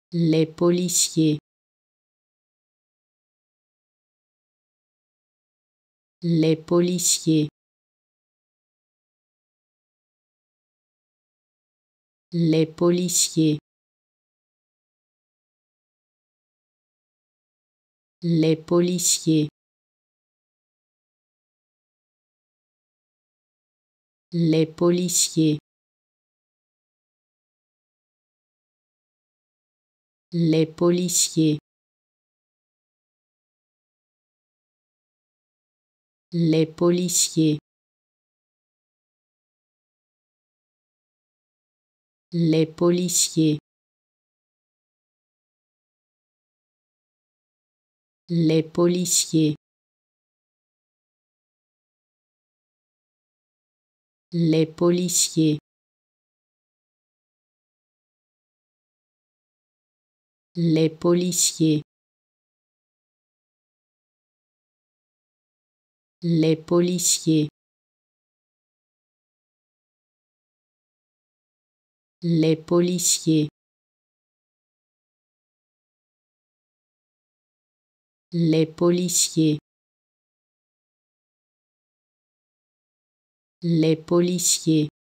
les policiers, les policiers, les policiers, les policiers, les policiers, les policiers, les policiers, les policiers, les policiers, les policiers, les policiers, les policiers, les policiers, les policiers, les policiers,